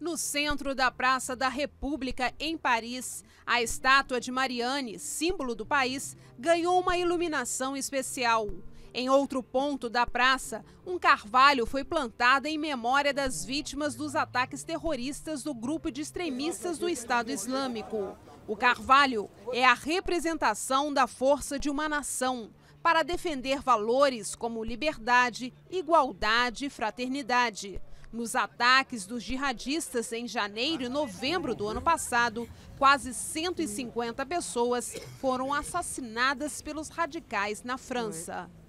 No centro da Praça da República, em Paris, a estátua de Marianne, símbolo do país, ganhou uma iluminação especial. Em outro ponto da praça, um carvalho foi plantado em memória das vítimas dos ataques terroristas do grupo de extremistas do Estado Islâmico. O carvalho é a representação da força de uma nação para defender valores como liberdade, igualdade e fraternidade. Nos ataques dos jihadistas em janeiro e novembro do ano passado, quase 150 pessoas foram assassinadas pelos radicais na França.